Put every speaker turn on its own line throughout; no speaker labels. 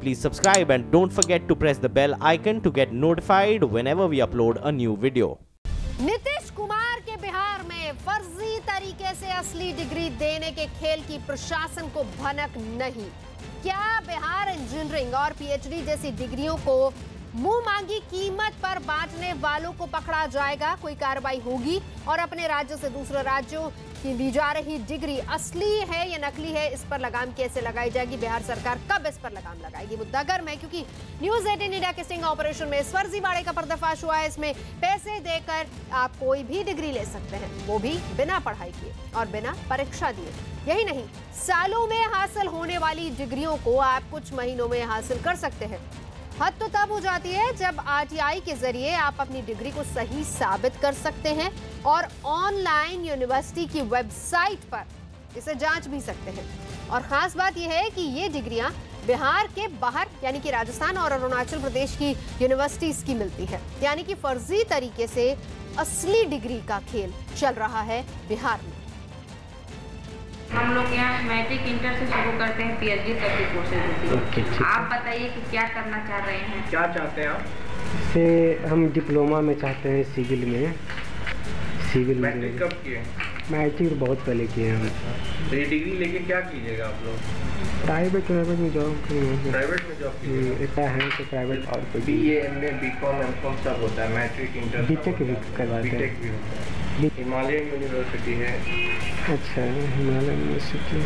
please subscribe and don't forget to press the bell icon to get notified whenever we upload a new video.
Nitish Kumar के बिहार में फर्जी तरीके से असली degree देने के खेल की प्रशासन को भनक नहीं। क्या बिहार इंजीनियरिंग और पीएचडी जैसी डिग्रियों को मुंह मांगी कीमत पर बांटने वालों को पकड़ा जाएगा? कोई कार्रवाई होगी? और अपने राज्य से दूसरे राज्यों की ली जा रही डिग्री असली है या नकली है, इस पर लगाम कैसे लगाई जाएगी? बिहार सरकार कब इस पर लगाम लगाएगी? मुद्दा गर्म है क्योंकि न्यूज़ 18 इंडिया के स्टिंग ऑपरेशन में इस फर्जीवाड़े का पर्दाफाश हुआ है। इसमें पैसे देकर आप कोई भी डिग्री ले सकते हैं, वो भी बिना पढ़ाई किए और बिना परीक्षा दिए। यही नहीं, सालों में हासिल होने वाली डिग्रियों को आप कुछ महीनों में हासिल कर सकते हैं। हद तो तब हो जाती है जब आरटीआई के जरिए आप अपनी डिग्री को सही साबित कर सकते हैं और ऑनलाइन यूनिवर्सिटी की वेबसाइट पर इसे जांच भी सकते हैं। और खास बात यह है कि ये डिग्रियां बिहार के बाहर यानी कि राजस्थान और अरुणाचल प्रदेश की यूनिवर्सिटीज की मिलती है। यानी कि फर्जी तरीके से असली डिग्री का खेल चल रहा है बिहार में।
हम लोग यहाँ मैट्रिक इंटर से शुरू करते हैं, पीएचडी तक की कोर्सेज होती है। आप बताइए कि क्या करना चाह रहे हैं?
क्या चाहते हैं आप?
से हम डिप्लोमा में चाहते हैं सिविल में। सिविल
मैट्रिक कब किए?
मैट्रिक बहुत पहले किए हैं।
तो ये डिग्री लेके क्या कीजिएगा आप लोग?
प्राइवेट में जॉब करेंगे।
प्राइवेट में जॉब कीजिएगा?
इतना है तो प्राइवेट और कोई
बीए, एमए, बीकॉम, एमकॉम सब होता है। मैट्रिक, इंटर,
बीटेक भी करवाते हैं।
बीटेक भी होता है। हिमालयन यूनिवर्सिटी है।
अच्छा, हिमालयन यूनिवर्सिटी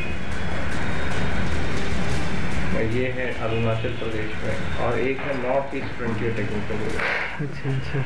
ये है अरुणाचल प्रदेश में, और एक है north east frontier technical university.
अच्छा।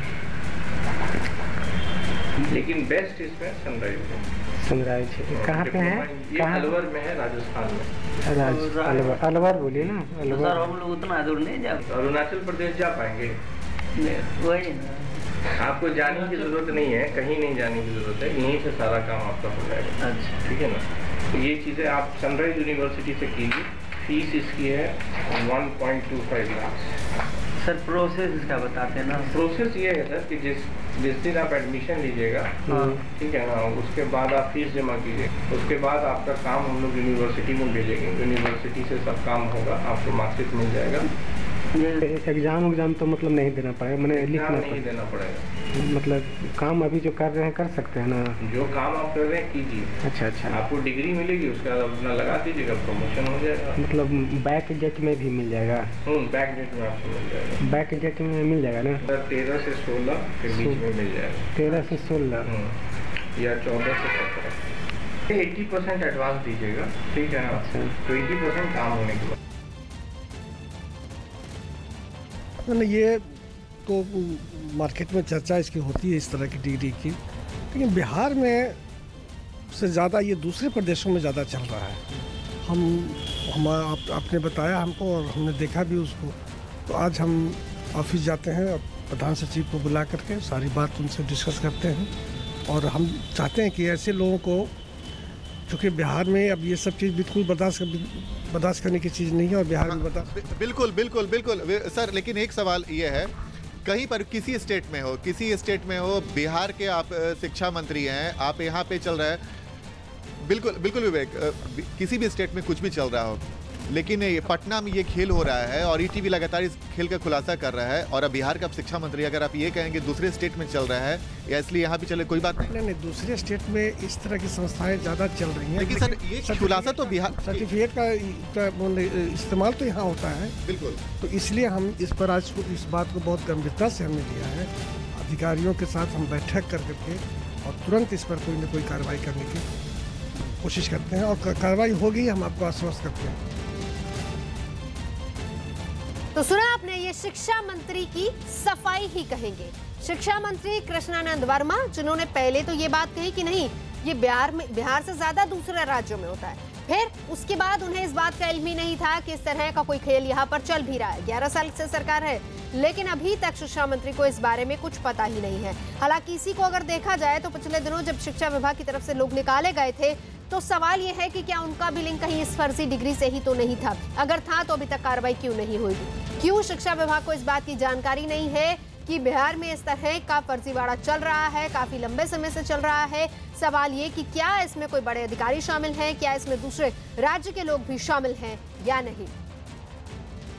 लेकिन बेस्ट इसमें सनराइज है।
सनराइज कहाँ पे है?
ये अलवर में है, राजस्थान में।
अलवर बोलिए ना। अलवर
हम लोग उतना दूर नहीं जा।
अरुणाचल प्रदेश जा पाएंगे?
वही ना,
आपको जाने की जरूरत नहीं है, कहीं नहीं जाने की जरूरत है, यहीं से सारा काम आपका हो जाएगा।
अच्छा,
ठीक है ना। तो ये चीज़ें आप सनराइज यूनिवर्सिटी से कीजिए। फीस इसकी है 1.25 लाख।
सर प्रोसेस इसका बताते हैं ना।
प्रोसेस ये है सर कि जिस दिन आप एडमिशन लीजिएगा, ठीक है ना, उसके बाद आप फीस जमा कीजिए। उसके बाद आपका काम हम लोग यूनिवर्सिटी में भेजेंगे। यूनिवर्सिटी से सब काम होगा, आपको मार्कशीट मिल जाएगा।
एग्जाम तो मतलब नहीं देना पड़ेगा, मैंने लिखना
नहीं देना पड़ेगा।
मतलब काम अभी जो कर रहे हैं कर सकते हैं ना?
जो काम आप कर रहे हैं कीजिए।
अच्छा। आपको
आपको डिग्री मिलेगी, उसका अपना लगा दीजिएगा, प्रमोशन हो जाएगा।
मतलब बैक डेट में भी मिल जाएगा?
बैक डेट में आपको मिल जाएगा।
बैक डेट में मिल जाएगा ना?
13 से 16 के बीच में मिल जाएगा।
13 से 16
या 14 से 17। 80% एडवांस दीजिएगा, ठीक है ना। तो 80% काम होने के बाद
ये तो मार्केट में चर्चा इसकी होती है इस तरह की डिग्री की, लेकिन बिहार में से ज़्यादा ये दूसरे प्रदेशों में ज़्यादा चल रहा है। आपने बताया हमको और हमने देखा भी उसको। तो आज हम ऑफिस जाते हैं और प्रधान सचिव को बुला करके सारी बात उनसे डिस्कस करते हैं और हम चाहते हैं कि ऐसे लोगों को, चूँकि बिहार में अब ये सब चीज़ बिल्कुल बर्दाश्त करने की चीज़ नहीं है और बिहार में
बिल्कुल सर। लेकिन एक सवाल ये है, कहीं पर किसी स्टेट में हो बिहार के आप शिक्षा मंत्री हैं, आप यहाँ पे चल रहा है, बिल्कुल विवेक, किसी भी स्टेट में कुछ भी चल रहा हो, लेकिन ये पटना में ये खेल हो रहा है और ईटीवी लगातार इस खेल का खुलासा कर रहा है। और अब बिहार का शिक्षा मंत्री, अगर आप ये कहेंगे दूसरे स्टेट में चल रहा है या इसलिए यहाँ भी चले, कोई बात नहीं।
दूसरे स्टेट में इस तरह की संस्थाएं ज़्यादा चल रही हैं,
लेकिन सर ये खुलासा तो बिहार
सर्टिफिकेट का इस्तेमाल तो यहाँ होता है।
बिल्कुल।
तो इसलिए हम इस पर आज इस बात को बहुत गंभीरता से हमने लिया है। अधिकारियों के साथ हम बैठक कर करके और तुरंत इस पर कोई न कोई कार्रवाई करने की कोशिश करते हैं और कार्रवाई होगी, हम आपको आश्वस्त करते हैं।
तो सुना आपने, ये शिक्षा मंत्री की सफाई ही कहेंगे। शिक्षा मंत्री कृष्णानंद वर्मा, जिन्होंने पहले तो ये बात कही कि नहीं, ये बिहार से ज्यादा दूसरे राज्यों में होता है। फिर उसके बाद उन्हें इस बात का इल्म ही नहीं था कि इस तरह का कोई खेल यहाँ पर चल भी रहा है। 11 साल से सरकार है, लेकिन अभी तक शिक्षा मंत्री को इस बारे में कुछ पता ही नहीं है। हालांकि इसी को अगर देखा जाए तो पिछले दिनों जब शिक्षा विभाग की तरफ से लोग निकाले गए थे, तो सवाल यह है कि क्या उनका भी लिंक कहीं इस फर्जी डिग्री से ही तो नहीं था? अगर था तो अभी तक कार्रवाई क्यों नहीं हुई? क्यों शिक्षा विभाग को इस बात की जानकारी नहीं है कि बिहार में इस तरह का फर्जीवाड़ा चल रहा है, काफी लंबे समय से चल रहा है? सवाल ये कि क्या इसमें कोई बड़े अधिकारी शामिल हैं, क्या इसमें दूसरे राज्य के लोग भी शामिल हैं या नहीं?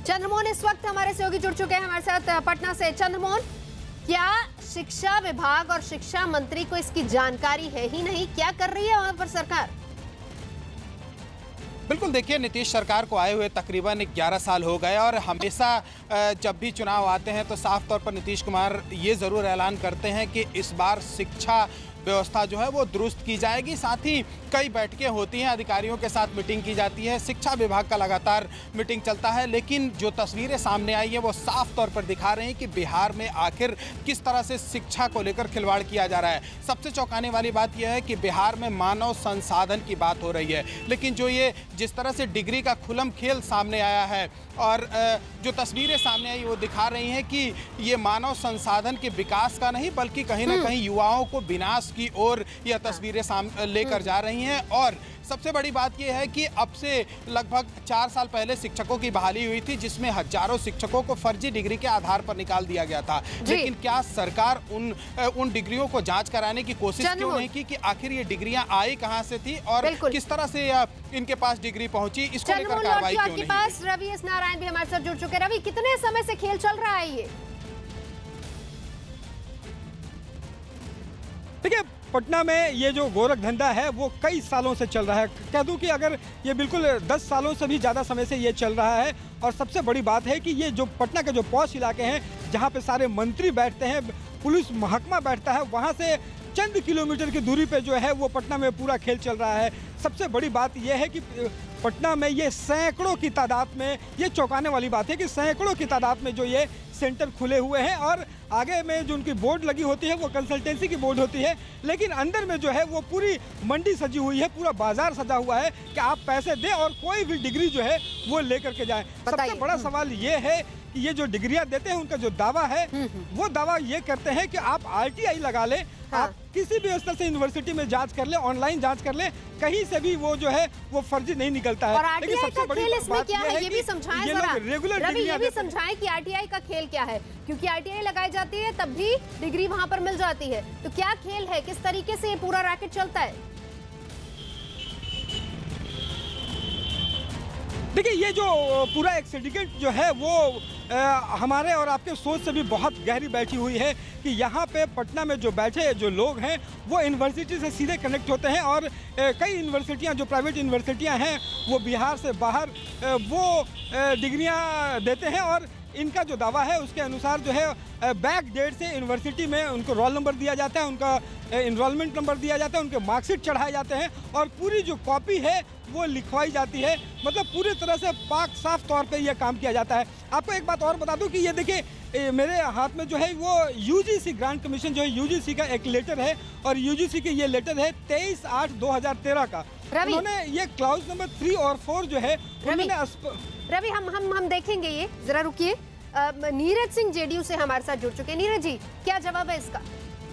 चंद्रमोहन इस वक्त हमारे सहयोगी जुड़ चुके हैं हमारे साथ पटना से। चंद्रमोहन, क्या शिक्षा विभाग और शिक्षा मंत्री को इसकी जानकारी है ही नहीं? क्या कर रही है वहां पर सरकार?
बिल्कुल, देखिए, नीतीश सरकार को आए हुए तकरीबन 11 साल हो गए और हमेशा जब भी चुनाव आते हैं तो साफ तौर पर नीतीश कुमार ये ज़रूर ऐलान करते हैं कि इस बार शिक्षा व्यवस्था जो है वो दुरुस्त की जाएगी। साथ ही कई बैठकें होती हैं, अधिकारियों के साथ मीटिंग की जाती है, शिक्षा विभाग का लगातार मीटिंग चलता है। लेकिन जो तस्वीरें सामने आई हैं वो साफ तौर पर दिखा रहे हैं कि बिहार में आखिर किस तरह से शिक्षा को लेकर खिलवाड़ किया जा रहा है। सबसे चौंकाने वाली बात यह है कि बिहार में मानव संसाधन की बात हो रही है, लेकिन जो ये जिस तरह से डिग्री का खुलम खेल सामने आया है और जो तस्वीरें सामने आई वो दिखा रही हैं कि ये मानव संसाधन के विकास का नहीं बल्कि कहीं ना कहीं युवाओं को विनाश की ओर यह तस्वीरें लेकर जा रही हैं। और सबसे बड़ी बात यह है कि अब से लगभग 4 साल पहले शिक्षकों की बहाली हुई थी, जिसमें हजारों शिक्षकों को फर्जी डिग्री के आधार पर निकाल दिया गया था। लेकिन क्या सरकार उन डिग्रियों को जांच कराने की कोशिश क्यों नहीं की कि आखिर ये डिग्रियां आई कहां से थी और किस तरह से इनके पास डिग्री पहुंची, इसको लेकर कार्रवाई क्यों नहीं?
पास रवि एस नारायण भी हमारे साथ जुड़ चुके हैं। रवि, कितने समय से खेल चल रहा है ये?
देखिए, पटना में ये जो गोरख धंधा है वो कई सालों से चल रहा है। कह दूं कि अगर ये बिल्कुल 10 सालों से भी ज़्यादा समय से ये चल रहा है। और सबसे बड़ी बात है कि ये जो पटना के जो पॉश इलाके हैं जहाँ पे सारे मंत्री बैठते हैं, पुलिस महकमा बैठता है, वहाँ से चंद किलोमीटर की दूरी पे जो है वो पटना में पूरा खेल चल रहा है। सबसे बड़ी बात यह है कि पटना में ये सैकड़ों की तादाद में, ये चौंकाने वाली बात है कि सैकड़ों की तादाद में जो ये सेंटर खुले हुए हैं और आगे में जो उनकी बोर्ड लगी होती है वो कंसल्टेंसी की बोर्ड होती है, लेकिन अंदर में जो है वो पूरी मंडी सजी हुई है, पूरा बाजार सजा हुआ है कि आप पैसे दें और कोई भी डिग्री जो है वो लेकर के जाएं। सबसे बड़ा सवाल ये है कि ये जो डिग्रियां देते हैं उनका जो दावा है वो दावा ये करते हैं कि आप RTI लगा लें, आप किसी भी स्तर से यूनिवर्सिटी में जांच कर ले, ऑनलाइन जांच कर ले, कहीं से भी वो जो है वो फर्जी नहीं निकलता है।
और RTI का खेल इसमें क्या है ये भी समझाएं जरा। रवि, ये भी समझाएं कि RTI का खेल क्या है, क्योंकि RTI लगाई जाती है तब भी डिग्री वहां पर मिल जाती है। तो क्या खेल है, किस तरीके से ये पूरा रैकेट चलता है?
देखिए, ये जो पूरा एक सिंडिकेट जो है वो हमारे और आपके सोच से भी बहुत गहरी बैठी हुई है कि यहाँ पे पटना में जो बैठे जो लोग हैं वो यूनिवर्सिटी से सीधे कनेक्ट होते हैं और कई यूनिवर्सिटियाँ जो प्राइवेट यूनिवर्सिटियाँ हैं वो बिहार से बाहर वो डिग्रियाँ देते हैं और इनका जो दावा है उसके अनुसार जो है बैक डेट से यूनिवर्सिटी में उनको रोल नंबर दिया जाता है, उनका इनरोलमेंट नंबर दिया जाता है, उनके मार्कशीट चढ़ाए जाते हैं और पूरी जो कॉपी है वो लिखवाई जाती है। मतलब पूरी तरह से पाक साफ तौर पे ये काम किया जाता है। आपको एक बात और बता दूं कि ये देखिए मेरे हाथ में जो है वो UGC ग्रांट कमीशन जो है UGC का एक लेटर है और UGC के ये लेटर है 23/8/2013 का। उन्होंने ये क्लाउज नंबर 3 और 4 जो है
रवि हम देखेंगे, ये जरा रुकिए। नीरज सिंह JDU से हमारे साथ जुड़ चुके हैं। नीरज जी, क्या जवाब है इसका?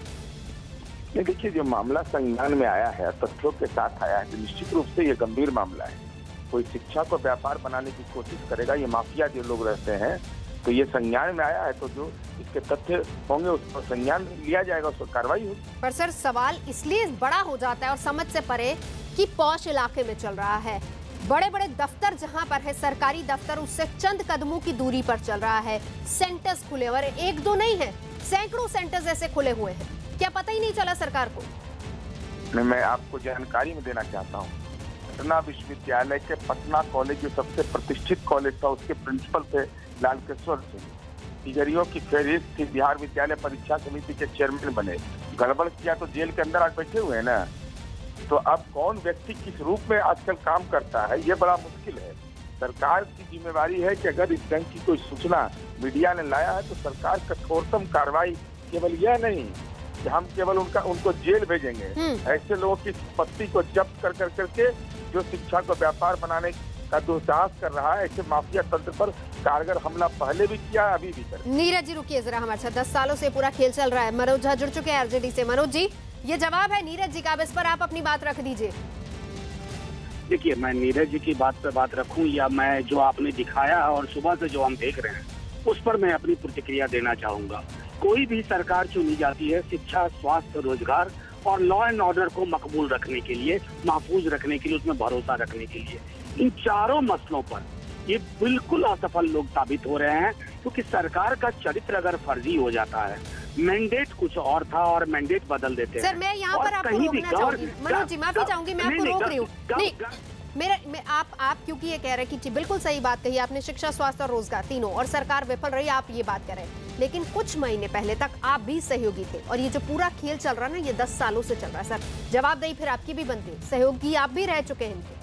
देखिए, जो मामला संज्ञान में आया है, तथ्यों के साथ आया है, तो निश्चित रूप से ये गंभीर मामला है। कोई शिक्षा को व्यापार बनाने की कोशिश करेगा, ये माफिया जो लोग रहते हैं, तो ये संज्ञान में आया है तो जो इसके तथ्य होंगे उस पर संज्ञान लिया जाएगा, उस पर कार्रवाई होगी।
पर सर, सवाल इसलिए बड़ा हो जाता है और समझ से परे कि पॉश इलाके में चल रहा है, बड़े बड़े दफ्तर जहां पर है, सरकारी दफ्तर उससे चंद कदमों की दूरी पर चल रहा है, सेंटर्स खुले हुए, 1-2 नहीं है, सैकड़ों सेंटर्स ऐसे खुले हुए हैं। क्या पता ही नहीं चला सरकार को?
मैं आपको जानकारी में देना चाहता हूँ, पटना विश्वविद्यालय के पटना कॉलेज जो सबसे प्रतिष्ठित कॉलेज था, उसके प्रिंसिपल थे लालकेश्वर सिंह। तिजरियों की फहरिस्त थी, बिहार विद्यालय परीक्षा समिति के चेयरमैन बने, गड़बड़ किया तो जेल के अंदर आज बैठे हुए हैं ना। तो अब कौन व्यक्ति किस रूप में आजकल काम करता है ये बड़ा मुश्किल है। सरकार की जिम्मेवारी है कि अगर इस ढंग की कोई सूचना मीडिया ने लाया है तो सरकार कठोरतम कार्रवाई, केवल यह नहीं कि हम केवल उनको जेल भेजेंगे, ऐसे लोगों की संपत्ति को जब्त कर करके जो शिक्षा को व्यापार बनाने का दुस्साहस कर रहा है, ऐसे माफिया तंत्र पर कारगर हमला पहले भी किया, अभी भी कर।
नीरज जी रुकिए जरा, हमारे साथ 10 सालों से पूरा खेल चल रहा है। मनोज झा जुड़ चुके हैं RJD से। मनोज जी, ये जवाब है नीरज जी का, अब इस पर आप अपनी बात रख दीजिए।
देखिए, मैं नीरज जी की बात पे बात रखूं या मैं जो आपने दिखाया और सुबह से जो हम देख रहे हैं उस पर मैं अपनी प्रतिक्रिया देना चाहूंगा। कोई भी सरकार चुनी जाती है शिक्षा, स्वास्थ्य, रोजगार और लॉ एंड ऑर्डर को मकबूल रखने के लिए, महफूज रखने के लिए, उसमें भरोसा रखने के लिए। इन चारों मसलों पर ये बिल्कुल असफल लोग साबित हो रहे हैं, क्योंकि सरकार का चरित्र अगर फर्जी हो जाता है, मैंडेट कुछ और था और मैंडेट बदल देते हैं।
सर मैं यहाँ पर आपको रोकना चाहूंगी, मनोज जी माफी चाहूंगी, मैं आपको रोक रही हूँ। नहीं आप क्योंकि ये कह रहे हैं कि बिल्कुल सही बात कही आपने, शिक्षा, स्वास्थ्य और रोजगार तीनों, और सरकार विफल रही, आप ये बात कह रहे हैं, लेकिन कुछ महीने पहले तक आप भी सहयोगी थे, और ये जो पूरा खेल चल रहा है ना, ये 10 सालों से चल रहा है। सर जवाबदेही फिर आपकी भी बनती है, सहयोगी आप भी रह चुके हैं इनके।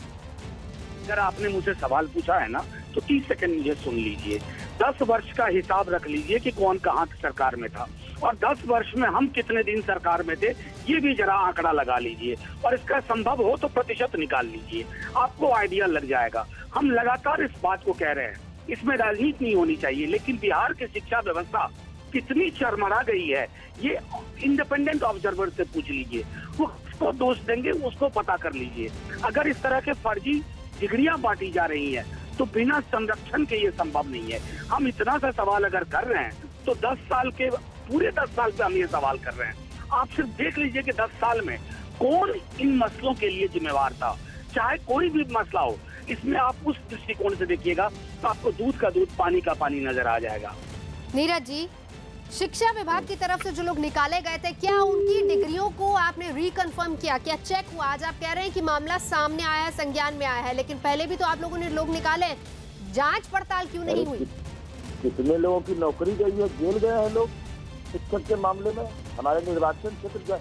अगर आपने मुझे सवाल पूछा है ना, तो 30 सेकंड मुझे सुन लीजिए। 10 वर्ष का हिसाब रख लीजिए कि कौन कहाँ सरकार में था, और 10 वर्ष में हम कितने दिन सरकार में थे, ये भी जरा आंकड़ा लगा लीजिए, और इसका संभव हो तो प्रतिशत निकाल लीजिए, आपको आइडिया लग जाएगा। हम लगातार इस बात को कह रहे हैं, इसमें राजनीति नहीं होनी चाहिए, लेकिन बिहार की शिक्षा व्यवस्था कितनी चरमरा गई है, ये इंडिपेंडेंट ऑब्जर्वर से पूछ लीजिए, वो उसको दोष देंगे, उसको पता कर लीजिए। अगर इस तरह के फर्जी डिग्रियां बांटी जा रही हैं, तो बिना संरक्षण के ये संभव नहीं है। हम इतना सा सवाल अगर कर रहे हैं, तो 10 साल के पूरे 10 साल से हम ये सवाल कर रहे हैं। आप सिर्फ देख लीजिए कि 10 साल में कौन इन मसलों के लिए जिम्मेवार था, चाहे कोई भी मसला हो। इसमें आप उस दृष्टिकोण से देखिएगा तो आपको दूध का दूध, पानी का पानी नजर आ जाएगा।
नीरज जी, शिक्षा विभाग की तरफ से जो लोग निकाले गए थे, क्या उनकी डिग्रियों को आपने रिकन्फर्म किया, क्या चेक हुआ? आज आप कह रहे हैं कि मामला सामने आया है, संज्ञान में आया है, लेकिन पहले भी तो आप लोगों ने लोग निकाले, जांच पड़ताल क्यों नहीं हुई?
कितने लोगों की नौकरी गई है, जेल गए हैं लोग शिक्षक के मामले में। हमारे निर्वाचन क्षेत्र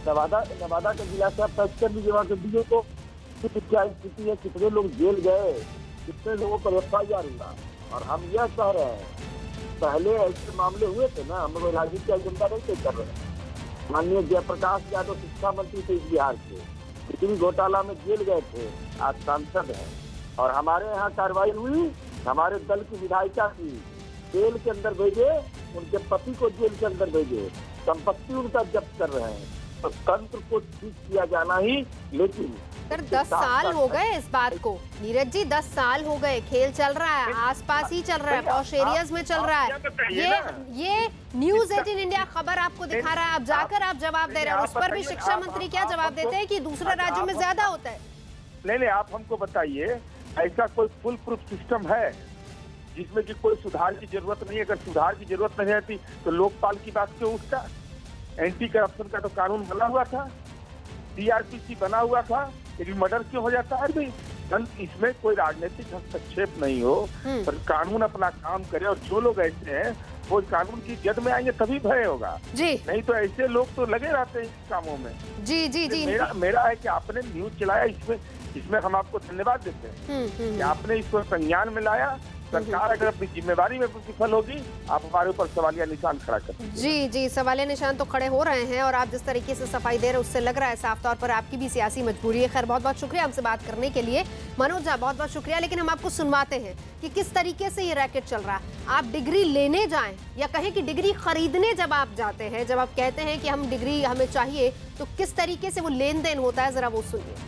नवादा के जिला से आप टच कर लीजिए, वहाँ के डीओ को क्या स्थिति है, कितने लोग जेल गए, कितने लोगों पर FIR हुआ। और हम यह कह रहे हैं, पहले ऐसे मामले हुए थे ना, हम लोग राजनीति का एजेंडा नहीं कर रहे हैं। माननीय जयप्रकाश यादव शिक्षा मंत्री थे इस बिहार के, कितनी घोटाला में जेल गए थे, आज सांसद हैं। और हमारे यहाँ कार्रवाई हुई, हमारे दल की विधायिका की जेल के अंदर भेजे, उनके पति को जेल के अंदर भेजे, संपत्ति उनका जब्त कर रहे हैं। तो तंत्र को ठीक किया जाना ही, लेकिन
सर 10 साल हो गए इस बात को, नीरज जी 10 साल हो गए, खेल चल रहा है, आसपास ही चल रहा है, पॉश एरियाज में चल रहा है। ये न्यूज़ 18 इंडिया खबर आपको दिखा रहा है, आप जाकर आप जवाब दे रहे हैं, उस पर भी शिक्षा मंत्री क्या जवाब देते हैं कि दूसरे राज्यों में ज्यादा होता है।
नहीं, आप हमको बताइए, ऐसा कोई फुल प्रूफ सिस्टम है जिसमें कि कोई सुधार की जरूरत नहीं है? अगर सुधार की जरूरत नहीं रहती तो लोकपाल की बात क्यों उठता? एंटी करप्शन का तो कानून बना हुआ था, DRPC बना हुआ था, लेकिन मर्डर क्यों हो जाता है भाई? इसमें कोई राजनीतिक हस्तक्षेप नहीं हो, पर कानून अपना काम करे, और जो लोग ऐसे हैं वो कानून की जद में आएंगे तभी भय होगा जी, नहीं तो ऐसे लोग तो लगे रहते हैं इन कामों में। जी जी जी, मेरा है कि आपने न्यूज चलाया, इसमें हम आपको धन्यवाद देते हैं कि आपने इसको संज्ञान में लाया। सरकार अगर अपनी जिम्मेदारी में विफल होगी, आप हमारे ऊपर सवालिया निशान खड़ा करते हैं।
जी जी, सवालिया निशान तो खड़े हो रहे हैं, और आप जिस तरीके से सफाई दे रहे हैं उससे लग रहा है साफ तौर पर आपकी भी सियासी मजबूरी है। खैर बहुत बहुत शुक्रिया हमसे बात करने के लिए मनोज जी, बहुत बहुत शुक्रिया। लेकिन हम आपको सुनवाते हैं कि किस तरीके से ये रैकेट चल रहा है। आप डिग्री लेने जाएं या कहें कि डिग्री खरीदने जब आप जाते हैं, जब आप कहते हैं कि हम डिग्री हमें चाहिए, तो किस तरीके से वो लेन देन होता है, जरा वो सुनिए।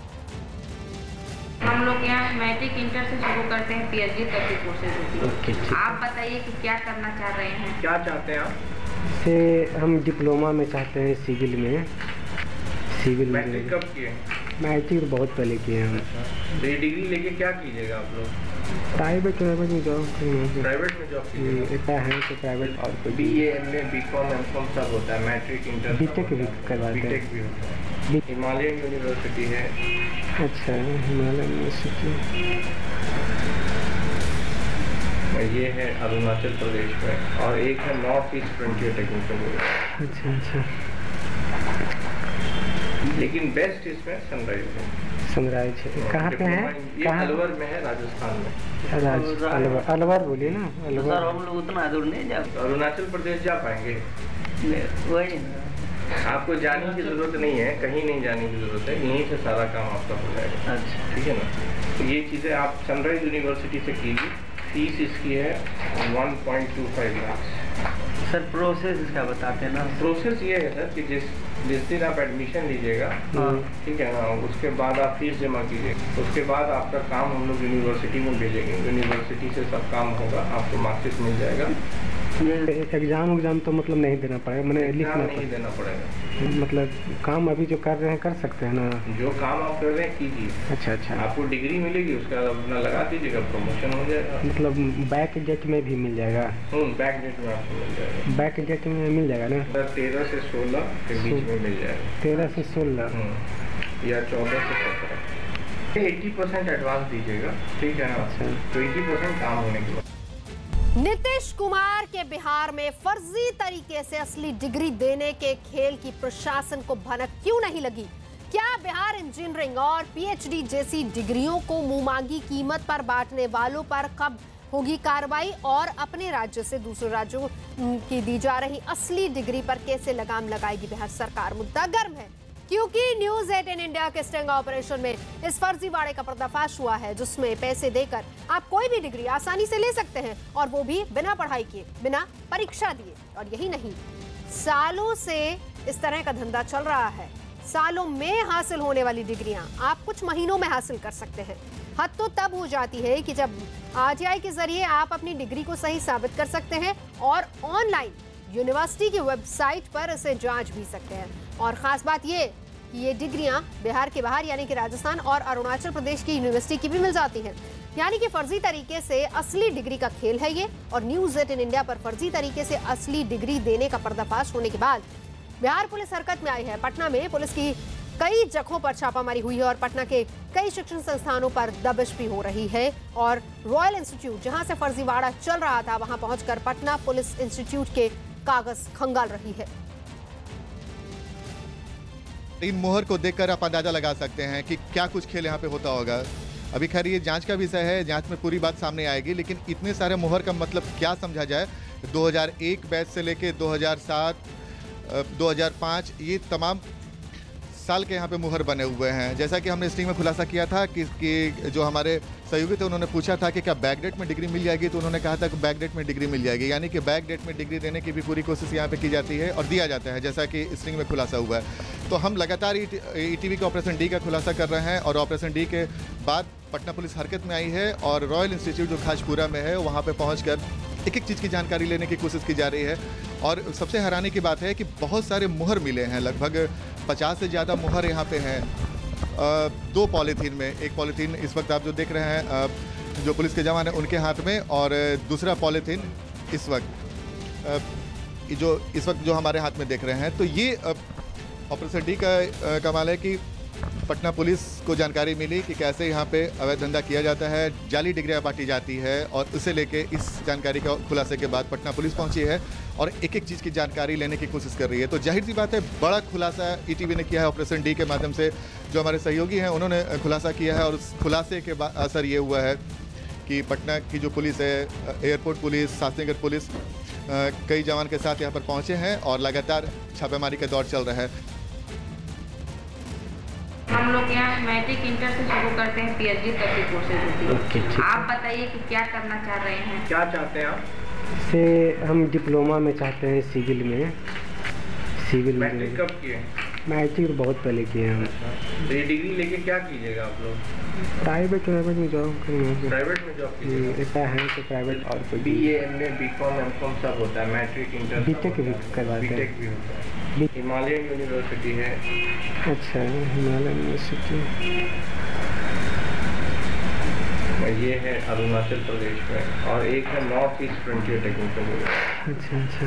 हम लोग यहाँ मैट्रिक इंटर से शुरू करते हैं, PhD तक की कोर्सेज होती है। आप बताइए कि क्या करना चाह रहे हैं,
क्या चाहते हैं आप?
से हम डिप्लोमा में चाहते हैं, सिविल में। सिविल
मैट्रिक कब किए?
मैट्रिक बहुत पहले किए हैं हम।
तो ये डिग्री लेके क्या कीजिएगा आप लोग?
प्राइवेट में जॉब करेंगे।
प्राइवेट में जॉब कीजिएगा?
है तो प्राइवेट। और
BA, MA, BCom, MCom सब होता है, मैट्रिक इंटर
बीटेक भी करवाते हैं।
बीटेक भी होता है। हिमालयन यूनिवर्सिटी है।
अच्छा, हिमालयन यूनिवर्सिटी
ये है अरुणाचल प्रदेश में, और एक है north east frontier technical college.
अच्छा अच्छा,
लेकिन बेस्ट इसमें सनराइज है।
सनराइज है कहाँ पे है?
ये अलवर में है, राजस्थान में।
अलवर बोलिए ना, अलवर।
हम लोग उतना दूर नहीं जा,
अरुणाचल प्रदेश जा पाएंगे?
वही
आपको जाने की जरूरत नहीं है, कहीं नहीं जाने की जरूरत है, यहीं से सारा काम आपका हो जाएगा। अच्छा, ठीक है ना? तो ये चीज़ें आप सनराइज यूनिवर्सिटी से कीजिए। फीस इसकी है 1.25 लाख।
सर प्रोसेस इसका बताते हैं ना?
प्रोसेस ये है सर कि जिस दिन आप एडमिशन लीजिएगा, ठीक है ना, उसके बाद आप फीस जमा कीजिए, उसके बाद आपका काम हम लोग यूनिवर्सिटी में भेजेंगे, यूनिवर्सिटी से सब काम होगा, आपको मार्कशीट मिल जाएगा,
एग्जाम तो मतलब नहीं देना पड़ेगा, मैंने लिखना
नहीं देना पड़ेगा।
मतलब काम अभी जो कर रहे हैं कर सकते हैं ना?
जो काम आप कर रहे हैं कीजिए।
अच्छा।
आपको डिग्री मिलेगी, उसका अपना लगा दीजिएगा, प्रमोशन हो जाएगा।
मतलब बैक डेट में भी मिल जाएगा?
बैक डेट में आपको मिल जाएगा।
बैक डेट में मिल जाएगा ना?
13 से 16 के बीच में मिल जाएगा।
13 से 16
या 14 से 17। 80% एडवांस दीजिएगा, ठीक है ना? तो 80% काम होने के बाद।
नीतीश कुमार के बिहार में फर्जी तरीके से असली डिग्री देने के खेल की प्रशासन को भनक क्यों नहीं लगी? क्या बिहार इंजीनियरिंग और पीएचडी जैसी डिग्रियों को मुंहमांगी कीमत पर बांटने वालों पर कब होगी कार्रवाई और अपने राज्य से दूसरे राज्यों की दी जा रही असली डिग्री पर कैसे लगाम लगाएगी बिहार सरकार? मुद्दा गर्म है क्योंकि न्यूज 18 इंडिया के स्टिंग ऑपरेशन में इस फर्जीवाड़े का पर्दाफाश हुआ है, जिसमें पैसे देकर आप कोई भी डिग्री आसानी से ले सकते हैं और वो भी बिना पढ़ाई किए, बिना परीक्षा दिए। और यही नहीं, सालों से इस तरह का धंधा चल रहा है। सालों में हासिल होने वाली डिग्रियां आप कुछ महीनों में हासिल कर सकते हैं। हद तो तब हो जाती है कि जब आरटीआई के जरिए आप अपनी डिग्री को सही साबित कर सकते हैं और ऑनलाइन यूनिवर्सिटी की वेबसाइट पर इसे जांच भी सकते हैं। और खास बात ये कि ये डिग्रियां बिहार के बाहर यानी कि राजस्थान और अरुणाचल प्रदेश की यूनिवर्सिटी की भी मिल जाती हैं। यानी कि फर्जी तरीके से असली डिग्री का खेल है ये। और न्यूज 18 इंडिया पर फर्जी तरीके से असली डिग्री देने का पर्दाफाश होने के बाद बिहार पुलिस हरकत में आई है। पटना में पुलिस की कई जगहों पर छापामारी हुई है और पटना के कई शिक्षण संस्थानों पर दबिश भी हो रही है। और रॉयल इंस्टीट्यूट, जहां से फर्जीवाड़ा चल रहा था, वहां पहुंचकर पटना पुलिस इंस्टीट्यूट के कागज खंगाल रही है।
इन मोहर को देखकर आप अंदाजा लगा सकते हैं कि क्या कुछ खेल यहाँ पे होता होगा। अभी खैर ये जांच का विषय है, जांच में पूरी बात सामने आएगी, लेकिन इतने सारे मोहर का मतलब क्या समझा जाए? 2001 बैच से लेके 2007, 2005 ये तमाम साल के यहाँ पे मुहर बने हुए हैं। जैसा कि हमने स्टिंग में खुलासा किया था कि जो हमारे सहयोगी थे उन्होंने पूछा था कि क्या बैक डेट में डिग्री मिल जाएगी, तो उन्होंने कहा था कि बैक डेट में डिग्री मिल जाएगी। यानी कि बैक डेट में डिग्री देने की भी पूरी कोशिश यहाँ पे की जाती है और दिया जाता है, जैसा कि स्टिंग में खुलासा हुआ है। तो हम लगातार ईटीवी के ऑपरेशन डी का खुलासा कर रहे हैं और ऑपरेशन डी के बाद पटना पुलिस हरकत में आई है और रॉयल इंस्टीट्यूट जो खाजपुरा में है वहाँ पर पहुँच एक एक चीज़ की जानकारी लेने की कोशिश की जा रही है। और सबसे हैरानी की बात है कि बहुत सारे मुहर मिले हैं, लगभग 50 से ज़्यादा मुहर यहाँ पे हैं। 2 पॉलीथीन में, एक पॉलीथीन इस वक्त आप जो देख रहे हैं जो पुलिस के जवान हैं उनके हाथ में, और दूसरा पॉलीथीन इस वक्त जो हमारे हाथ में देख रहे हैं। तो ये ऑपरेशन डी का कमाल है कि पटना पुलिस को जानकारी मिली कि कैसे यहाँ पे अवैध धंधा किया जाता है, जाली डिग्रियाँ बांटी जाती है, और उसे लेके इस जानकारी के खुलासे के बाद पटना पुलिस पहुंची है और एक एक चीज़ की जानकारी लेने की कोशिश कर रही है। तो जाहिर सी बात है बड़ा खुलासा ईटीवी ने किया है ऑपरेशन डी के माध्यम से। जो हमारे सहयोगी हैं उन्होंने खुलासा किया है और उस खुलासे के असर ये हुआ है कि पटना की जो पुलिस है, एयरपोर्ट पुलिस, शास्त्रीनगर पुलिस, कई जवान के साथ यहाँ पर पहुँचे हैं और लगातार छापेमारी का दौर चल रहा है।
हम लोग यहाँ मैट्रिक इंटर से शुरू करते हैं, पीएचडी तक की कोर्सेज होती है। आप बताइए कि क्या करना चाह रहे हैं?
क्या चाहते हैं आप?
से हम डिप्लोमा में चाहते हैं सिविल में। सिविल
मैट्रिक कब किए?
मैट्रिक बहुत पहले किए हैं हम।
तो ये डिग्री लेके क्या कीजिएगा आप लोग?
प्राइवेट में जॉब करेंगे।
प्राइवेट में जॉब कीजिएगा?
ऐसा है तो प्राइवेट और कोई
बीए, एमए, बीकॉम, एमकॉम सब होता है, मैट्रिक इंटर
बीटेक भी करवाते हैं।
बीटेक भी होता है। हिमालयन यूनिवर्सिटी है।
अच्छा, हिमालयन यूनिवर्सिटी
ये है अरुणाचल प्रदेश में, और एक है north east frontier technical university.
अच्छा।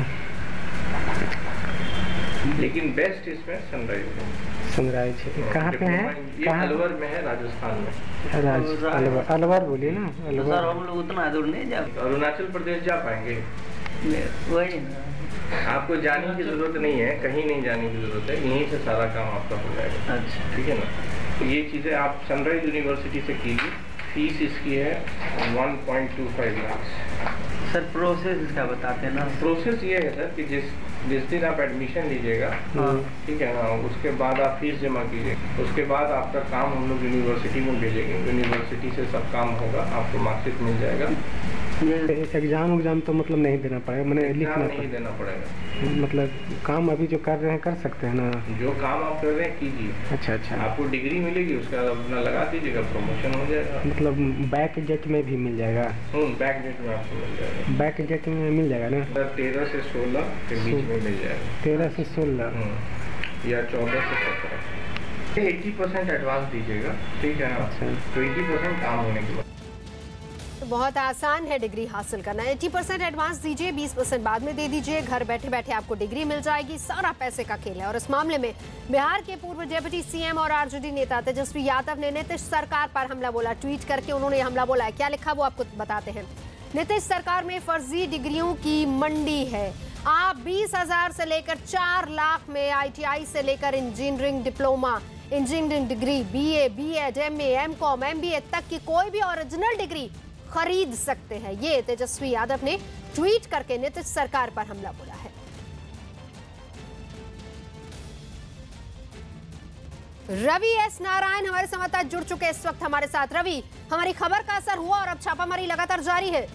लेकिन बेस्ट इसमें सनराइज है।
सनराइज है कहाँ पे है?
ये अलवर में है, राजस्थान में।
अलवर बोलिए ना।
अलवर हम लोग उतना दूर नहीं जा,
अरुणाचल प्रदेश जा पाएंगे?
वही
आपको जाने की जरूरत नहीं है, कहीं नहीं जाने की जरूरत है, यहीं से सारा काम आपका हो जाएगा।
अच्छा,
ठीक है ना? तो ये चीज़ें आप सनराइज यूनिवर्सिटी से कीजिए। फीस इसकी है 1.25 लाख।
सर प्रोसेस इसका बताते हैं ना?
प्रोसेस ये है सर कि जिस दिन आप एडमिशन लीजिएगा, ठीक है ना, उसके बाद आप फीस जमा कीजिए। उसके बाद आपका काम हम लोग यूनिवर्सिटी में भेजेंगे, यूनिवर्सिटी से सब काम होगा, आपको मार्कशीट मिल जाएगा।
एग्जाम तो मतलब नहीं देना पड़ेगा, मैंने लिखना
नहीं देना पड़ेगा।
मतलब काम अभी जो कर रहे हैं कर सकते हैं ना?
जो काम आप कर रहे हैं कीजिए।
अच्छा।
आपको डिग्री मिलेगी, उसका अपना लगा दीजिएगा, प्रमोशन हो जाएगा।
मतलब बैक जेट में भी मिल जाएगा?
बैक जेट में आपको मिल जाएगा।
बैक जेट में मिल जाएगा ना?
13 से 16 के बीच में मिल जाएगा।
13 से 16
या 14 से 17। 80% एडवांस दीजिएगा, ठीक है ना? तो 80% काम होने के बाद
बहुत आसान है डिग्री हासिल करना। 80% एडवांस दीजिए, 20% बाद में दे दीजिए, घर बैठे बैठे आपको डिग्री मिल जाएगी। सारा पैसे का खेल है। और इस मामले में बिहार के पूर्व डिप्टी सीएम और आरजेडी नेता तेजस्वी यादव ने नीतीश सरकार पर हमला बोला। ट्वीट करके उन्होंने हमला बोला है। क्या लिखा वो आपको बताते हैं। नीतीश सरकार में फर्जी डिग्रियों की मंडी है। आप 20,000 से लेकर 4 लाख में ITI से लेकर engineering diploma, engineering degree, BA, B.Ed, MA, M.Com, MBA तक की कोई भी ओरिजिनल डिग्री खरीद सकते हैं। ये तेजस्वी यादव ने ट्वीट करके नीतीश सरकार पर हमला बोला है। रवि एस नारायण हमारे संवाददाता जुड़ चुके इस वक्त हमारे साथ। रवि, हमारी खबर का असर हुआ और अब छापामारी लगातार जारी है।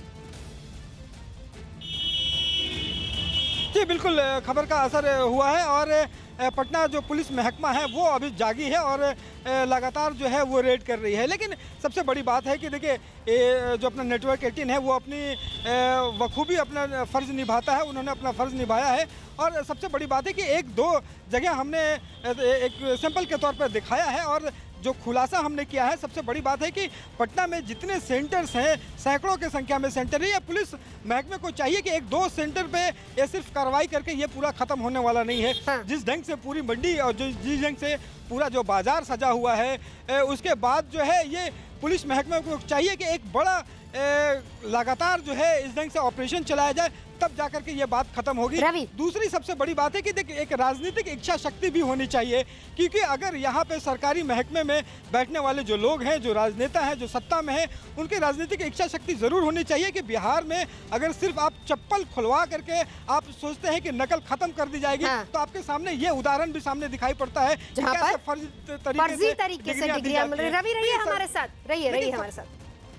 जी बिल्कुल, खबर का असर हुआ है और पटना जो पुलिस महकमा है वो अभी जागी है और लगातार जो है वो रेड कर रही है। लेकिन सबसे बड़ी बात है कि देखिए जो अपना नेटवर्क 18 है वो अपनी बखूबी अपना फ़र्ज़ निभाता है। उन्होंने अपना फ़र्ज़ निभाया है और सबसे बड़ी बात है कि 1-2 जगह हमने एक सैंपल के तौर पर दिखाया है और जो खुलासा हमने किया है। सबसे बड़ी बात है कि पटना में जितने सेंटर्स हैं, सैकड़ों की संख्या में सेंटर है। ये पुलिस महकमे को चाहिए कि 1-2 सेंटर पे ये सिर्फ कार्रवाई करके ये पूरा खत्म होने वाला नहीं है। जिस ढंग से पूरी मंडी और जिस ढंग से पूरा जो बाजार सजा हुआ है, उसके बाद जो है ये पुलिस महकमे को चाहिए कि एक बड़ा लगातार जो है इस ढंग से ऑपरेशन चलाया जाए, तब जाकर के ये बात खत्म होगी। दूसरी सबसे बड़ी बात है कि देखिए एक राजनीतिक इच्छा शक्ति भी होनी चाहिए, क्योंकि अगर यहाँ पे सरकारी महकमे में बैठने वाले जो लोग हैं, जो राजनेता हैं, जो सत्ता में हैं, उनकी राजनीतिक इच्छा शक्ति जरूर होनी चाहिए कि बिहार में अगर सिर्फ आप चप्पल खुलवा करके आप सोचते हैं कि नकल खत्म कर दी जाएगी, तो आपके सामने ये उदाहरण भी सामने दिखाई पड़ता है
जहाँ पर फर्जी तरीके से डिग्रियां मिल रही। रवि रहिए हमारे साथ, रहिए हमारे साथ।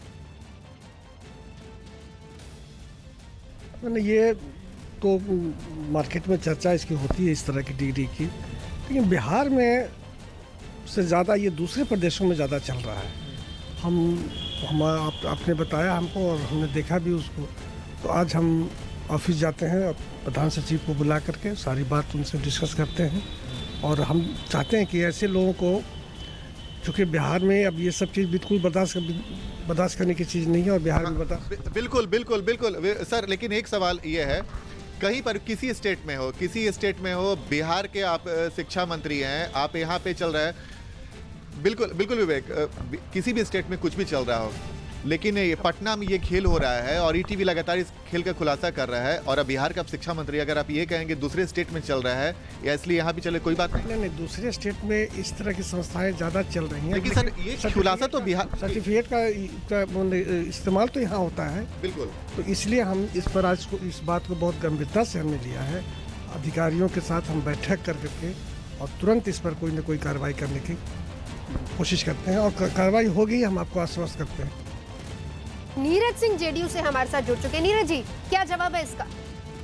ये तो मार्केट में चर्चा इसकी होती है इस तरह की डिग्री की, लेकिन बिहार में से ज़्यादा ये दूसरे प्रदेशों में ज़्यादा चल रहा है। आपने बताया हमको और हमने देखा भी उसको। तो आज हम ऑफिस जाते हैं और प्रधान सचिव को बुला करके सारी बात उनसे डिस्कस करते हैं और हम चाहते हैं कि ऐसे लोगों को, चूँकि बिहार में अब ये सब चीज़ बिल्कुल बर्दाश्त करने की चीज़ नहीं है और बिहार में
बिल्कुल सर। लेकिन एक सवाल ये है, कहीं पर किसी स्टेट में हो बिहार के आप शिक्षा मंत्री हैं, आप यहाँ पे चल रहा है, बिल्कुल विवेक, किसी भी स्टेट में कुछ भी चल रहा हो, लेकिन ये पटना में ये खेल हो रहा है और ईटीवी लगातार इस खेल का खुलासा कर रहा है। और अब बिहार का शिक्षा मंत्री, अगर आप ये कहेंगे दूसरे स्टेट में चल रहा है या इसलिए यहाँ भी चले, कोई बात
नहीं, दूसरे स्टेट में इस तरह की संस्थाएं ज़्यादा चल रही हैं।
लेकिन सर ये खुलासा तो बिहार
सर्टिफिकेट का इस्तेमाल तो यहाँ होता है।
बिल्कुल,
तो इसलिए हम इस पर आज इस बात को बहुत गंभीरता से हमने लिया है। अधिकारियों के साथ हम बैठक करके और तुरंत इस पर कोई न कोई कार्रवाई करने की कोशिश करते हैं और कार्रवाई होगी, हम आपको आश्वस्त करते हैं।
नीरज सिंह जेडीयू से हमारे साथ जुड़ चुके हैं। नीरज जी, क्या जवाब है इसका?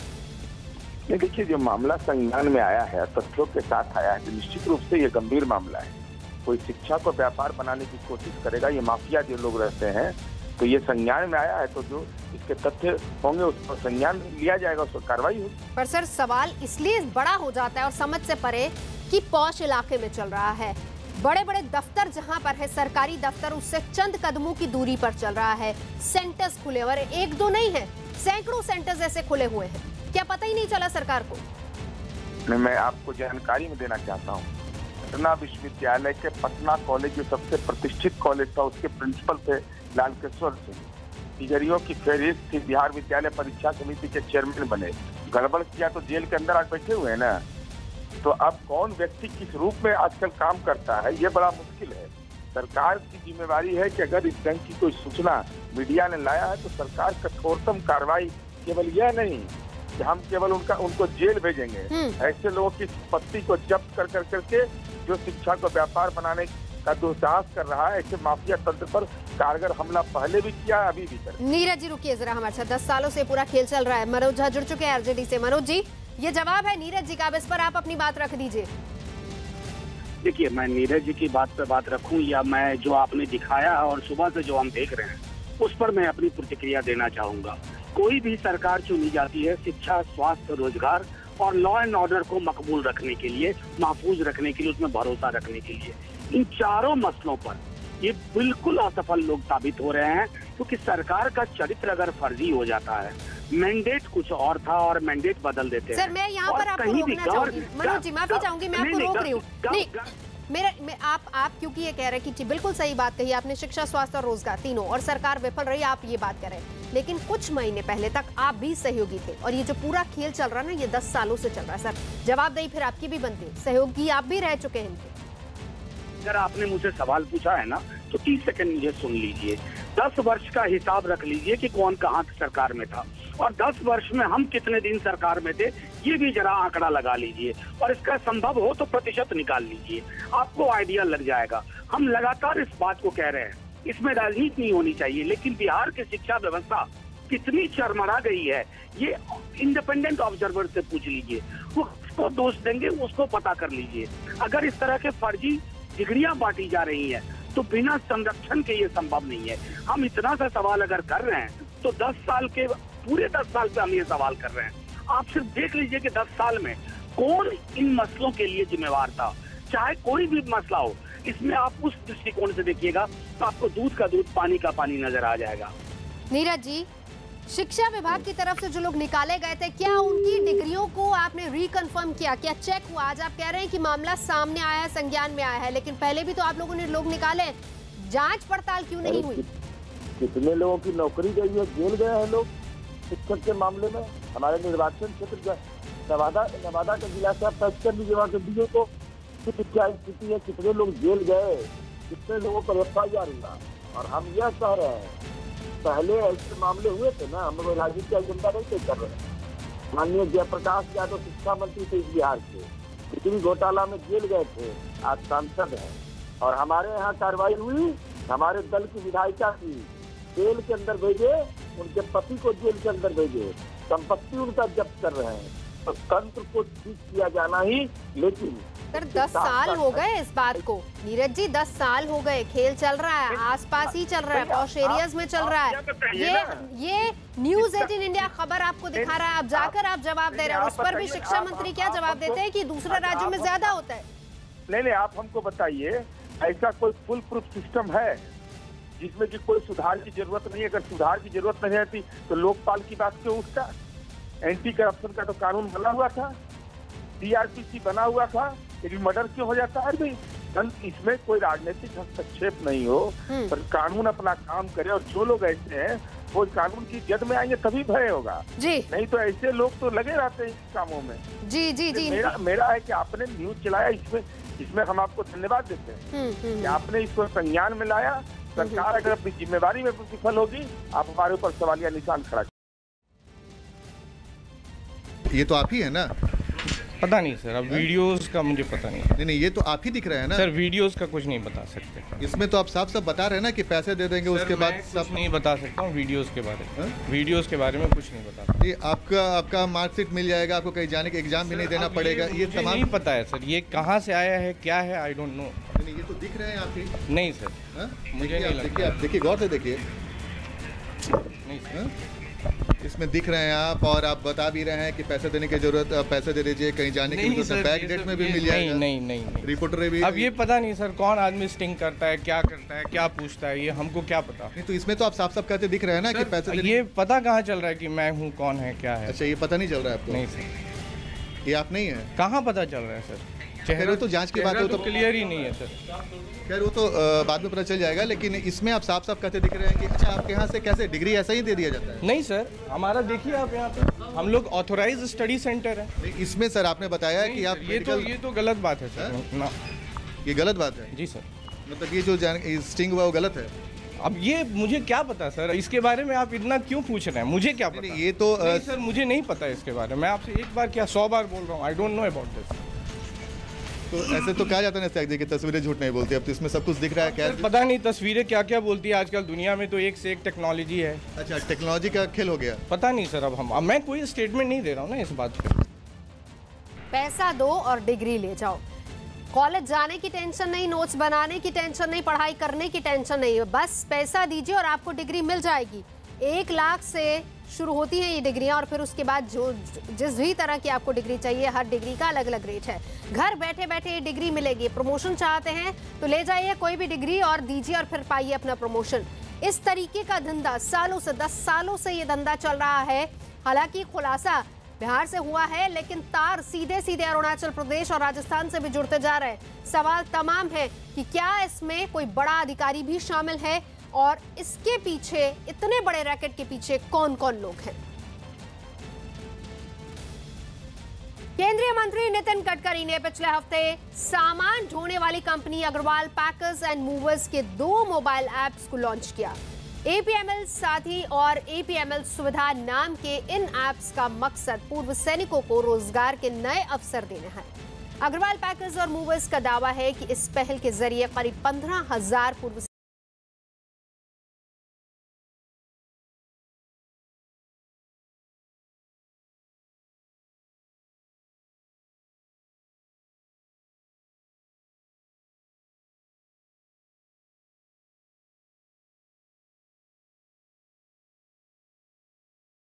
देखिए, जो मामला संज्ञान में आया है, तथ्यों के साथ आया है, तो निश्चित रूप से ये गंभीर मामला है। कोई शिक्षा को व्यापार बनाने की कोशिश करेगा, ये माफिया जो लोग रहते हैं, तो ये संज्ञान में आया है, तो जो इसके तथ्य होंगे उस पर संज्ञान लिया जाएगा, उस पर कार्रवाई होगी।
पर सर, सवाल इसलिए बड़ा हो जाता है और समझ से परे कि पौष इलाके में चल रहा है। बड़े बड़े दफ्तर जहां पर है, सरकारी दफ्तर, उससे चंद कदमों की दूरी पर चल रहा है। सेंटर्स खुले हुए, 1-2 नहीं है, सैकड़ों सेंटर्स ऐसे खुले हुए हैं। क्या पता ही नहीं चला सरकार को?
मैं आपको जानकारी में देना चाहता हूँ, पटना विश्वविद्यालय के पटना कॉलेज जो सबसे प्रतिष्ठित कॉलेज था, उसके प्रिंसिपल थे लालकेश्वर सिंह। तिजोरियों की फहरिस्त थी, बिहार विद्यालय परीक्षा समिति के चेयरमैन बने। गड़बड़ किया तो जेल के अंदर आज बैठे हुए हैं ना। तो अब कौन व्यक्ति किस रूप में आजकल काम करता है, ये बड़ा मुश्किल है। सरकार की जिम्मेवारी है कि अगर इस ढंग की कोई सूचना मीडिया ने लाया है तो सरकार कठोरतम कार्रवाई, केवल यह नहीं कि हम केवल उनको जेल भेजेंगे, ऐसे लोगों की संपत्ति को जब्त करके जो शिक्षा को व्यापार बनाने का दुस्साहस कर रहा है। ऐसे माफिया तंत्र पर कारगर हमला पहले भी किया, अभी भी कर।
नीरज जी रुकिए जरा हमारे साथ, 10 सालों से पूरा खेल चल रहा है। मनोज झा जुड़ चुके हैं आरजेडी से। मनोज जी, ये जवाब है नीरज जी का, अब इस पर आप अपनी बात रख दीजिए।
देखिए, मैं नीरज जी की बात पे बात रखूं या मैं जो आपने दिखाया और सुबह से जो हम देख रहे हैं उस पर मैं अपनी प्रतिक्रिया देना चाहूंगा। कोई भी सरकार चुनी जाती है शिक्षा, स्वास्थ्य, रोजगार और लॉ एंड ऑर्डर को मकबूल रखने के लिए, महफूज रखने के लिए, उसमें भरोसा रखने के लिए। इन चारों मसलों पर ये बिल्कुल असफल लोग साबित हो रहे हैं, क्योंकि सरकार का चरित्र अगर फर्जी हो जाता है, मैंडेट कुछ और था और मैंडेट बदल देते हैं।
सर मैं यहाँ पर आपको रोकना चाहूंगी, मनोज जी माफी चाहूंगी, मैं आपको रोक रही हूँ। नहीं, आप क्योंकि ये कह रहे हैं कि बिल्कुल सही बात कही आपने, शिक्षा, स्वास्थ्य और रोजगार तीनों, और सरकार विफल रही, आप ये बात कर रहे हैं। लेकिन कुछ महीने पहले तक आप भी सहयोगी थे, और ये जो पूरा खेल चल रहा है ना, ये 10 सालों से चल रहा है। सर जवाबदेही फिर आपकी भी बनती है, सहयोगी आप भी रह चुके हैं इनके।
अगर आपने मुझे सवाल पूछा है ना, तो 30 सेकंड मुझे सुन लीजिए। 10 वर्ष का हिसाब रख लीजिए कि कौन कहाँ सरकार में था, और 10 वर्ष में हम कितने दिन सरकार में थे, ये भी जरा आंकड़ा लगा लीजिए, और इसका संभव हो तो प्रतिशत निकाल लीजिए, आपको आइडिया लग जाएगा। हम लगातार इस बात को कह रहे हैं, इसमें राजनीति नहीं होनी चाहिए, लेकिन बिहार की शिक्षा व्यवस्था कितनी चरमरा गई है, ये इंडिपेंडेंट ऑब्जर्वर से पूछ लीजिए, वो उसको दोष देंगे, उसको पता कर लीजिए। अगर इस तरह के फर्जी डिग्रियां बांटी जा रही हैं, तो बिना संरक्षण के ये संभव नहीं है। हम इतना सा सवाल अगर कर रहे हैं, तो 10 साल के पूरे 10 साल से हम ये सवाल कर रहे हैं। आप सिर्फ देख लीजिए कि 10 साल में कौन इन मसलों के लिए जिम्मेवार था, चाहे कोई भी मसला हो। इसमें आप उस दृष्टिकोण से देखिएगा तो आपको दूध का दूध, पानी का पानी नजर आ जाएगा।
नीरज जी, शिक्षा विभाग की तरफ से जो लोग निकाले गए थे, क्या उनकी डिग्रियों को आपने रिकन्फर्म किया, क्या चेक हुआ? आज आप कह रहे हैं कि मामला सामने आया है, संज्ञान में आया है, लेकिन पहले भी तो आप लोगों ने लोग निकाले, जांच पड़ताल क्यों नहीं हुई?
कितने लोगों की नौकरी गई है, जेल गए हैं लोग शिक्षक के मामले में। हमारे निर्वाचन क्षेत्र नवादा के जिला से आप टच कर लीजिए, वहाँ के डीओ को क्या स्थिति है, कितने लोग जेल गए, कितने लोगों पर FIR हुआ। और हम यह कह रहे हैं, पहले ऐसे मामले हुए थे ना, हम लोग राजनीति का एजेंडा नहीं कर रहे हैं। माननीय जयप्रकाश यादव शिक्षा मंत्री थे इस बिहार के, कितनी घोटाला में जेल गए थे, आज सांसद है। और हमारे यहाँ कार्रवाई हुई, हमारे दल की विधायिका की जेल के अंदर भेजे, उनके पति को जेल के अंदर भेजे, संपत्ति उनका जब्त कर रहे हैं। तो तंत्र को ठीक किया जाना ही, लेकिन
सर 10 साल हो गए इस बात को, नीरज जी 10 साल हो गए, खेल चल रहा है, आसपास ही चल रहा है, पॉश एरियाज में चल रहा है। ये न्यूज़ 18 इंडिया खबर आपको दिखा रहा है, आप जाकर आप जवाब दे रहे हैं। उस पर भी शिक्षा मंत्री क्या जवाब देते हैं कि दूसरे राज्यों में ज्यादा होता है।
नहीं, आप हमको बताइए, ऐसा कोई फुल प्रूफ सिस्टम है जिसमें कि कोई सुधार की जरूरत नहीं है? अगर सुधार की जरूरत नहीं रहती तो लोकपाल की बात क्यों उठता? एंटी करप्शन का तो कानून बना हुआ था, CRPC बना हुआ था, लेकिन मर्डर क्यों हो जाता है भाई? इसमें कोई राजनीतिक हस्तक्षेप नहीं हो, पर कानून अपना काम करे। और जो लोग ऐसे हैं वो कानून की जद में आएंगे तभी भय होगा
जी,
नहीं तो ऐसे लोग तो लगे रहते हैं इन कामों में।
जी जी जी,
मेरा है कि आपने न्यूज चलाया, इसमें हम आपको धन्यवाद देते हैं कि आपने इसको संज्ञान में लाया। सरकार अगर अपनी जिम्मेदारी में विफल होगी, आप हमारे ऊपर सवालिया निशान खड़ा।
ये तो आप ही है ना?
पता नहीं सर, अब वीडियोस का मुझे पता नहीं।
नहीं, ये तो आप ही दिख रहे हैं ना
सर, वीडियोस का कुछ नहीं बता सकते।
इसमें तो आप साफ साफ बता रहे हैं ना कि पैसे दे देंगे, उसके बाद
सब नहीं बता सकता हूँ वीडियोस के बारे में। वीडियोस के बारे में कुछ नहीं बता।
ये आपका मार्कशीट मिल जाएगा, आपको कहीं जाने का एग्जाम भी नहीं देना पड़ेगा। ये तमाम
नहीं पता है सर, ये कहाँ से आया है, क्या है, आई डोंट नो।
ये तो दिख रहे हैं आप ही।
नहीं सर, मुझे नहीं लगता।
आप देखिए, गौर से देखिए,
नहीं सर,
इसमें दिख रहे हैं आप, और आप बता भी रहे हैं कि पैसे देने की जरूरत, पैसे दे दीजिए, कहीं जाने की जरूरत, बैक डेट में भी मिल जाएगा।
नहीं,
रिपोर्टर भी।
अब ये पता नहीं सर, कौन आदमी स्टिंग करता है, क्या करता है, क्या पूछता है, ये हमको क्या पता।
नहीं तो इसमें तो आप साफ साफ कहते दिख रहे हैं ना कि पैसे
ये पता कहाँ चल रहा है कि मैं हूँ, कौन है, क्या है।
अच्छा, ये पता नहीं चल रहा है आपको?
नहीं सर,
ये आप नहीं है।
कहाँ पता चल रहा है सर?
चेहरे तो जांच की बात हो तो
क्लियर ही नहीं है सर।
खैर वो तो बाद में पता चल जाएगा, लेकिन इसमें आप साफ साफ कहते दिख रहे हैं कि अच्छा, आपके यहाँ से कैसे डिग्री ऐसा ही दे दिया जाता है?
नहीं सर, हमारा देखिए आप यहाँ पे, हम लोग ऑथोराइज स्टडी सेंटर है।
इसमें सर आपने बताया कि आप
ये तो गलत बात है सर ना।
ये गलत बात है?
जी सर,
मतलब ये जो स्टिंग हुआ वो गलत है?
अब ये मुझे क्या पता सर, इसके बारे में आप इतना क्यों पूछ रहे हैं, मुझे क्या पता?
ये तो
सर मुझे नहीं पता इसके बारे में, मैं आपसे एक बार क्या 100 बार बोल रहा हूँ, I don't know about this.
तो ऐसे तो कहा जाता है ना कि तस्वीरें झूठ नहीं बोलती, अब तो इसमें सब कुछ दिख रहा है। क्या
पता नहीं तस्वीरें क्या क्या बोलती है आजकल दुनिया में, तो एक से एक टेक्नोलॉजी है।
अच्छा, टेक्नोलॉजी का खेल हो गया।
पता नहीं सर, अब मैं कोई स्टेटमेंट नहीं दे रहा हूँ ना इस बात पे।
पैसा दो और डिग्री ले जाओ। कॉलेज जाने की टेंशन नहीं, नोट्स बनाने की टेंशन नहीं, पढ़ाई करने की टेंशन नहीं, बस पैसा दीजिए और आपको डिग्री मिल जाएगी। 1 लाख से शुरू होती हैं ये डिग्रियां और फिर उसके बाद जो जिस भी तरह की आपको डिग्री चाहिए, हर डिग्री का अलग अलग रेट है। घर बैठे बैठे ये डिग्री मिलेगी। प्रमोशन चाहते हैं तो ले जाइए कोई भी डिग्री और दीजिए और फिर पाइए अपना प्रमोशन। इस तरीके का धंधा सालों से, 10 सालों से ये धंधा चल रहा है। हालांकि खुलासा बिहार से हुआ है, लेकिन तार सीधे सीधे अरुणाचल प्रदेश और राजस्थान से भी जुड़ते जा रहे हैं। सवाल तमाम है कि क्या इसमें कोई बड़ा अधिकारी भी शामिल है और इसके पीछे, इतने बड़े रैकेट के पीछे कौन कौन लोग हैं। केंद्रीय मंत्री नितिन गडकरी ने पिछले हफ्ते सामान ढोने वाली company Agarwal packers and movers के 2 मोबाइल ऐप्स को लॉन्च किया। APML साथी और APML सुविधा नाम के इन ऐप्स का मकसद पूर्व सैनिकों को रोजगार के नए अवसर देना है। अग्रवाल पैकर्स और मूवर्स का दावा है कि इस पहल के जरिए करीब 15,000 पूर्व